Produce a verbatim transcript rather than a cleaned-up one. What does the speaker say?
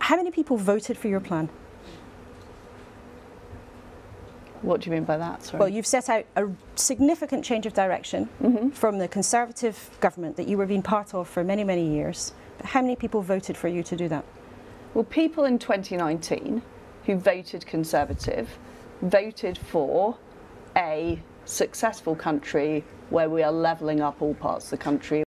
how many people voted for your plan? What do you mean by that? Sorry. Well, you've set out a significant change of direction mm-hmm. from the Conservative government that you were being part of for many, many years. But how many people voted for you to do that? Well, people in twenty nineteen who voted Conservative voted for a successful country where we are levelling up all parts of the country.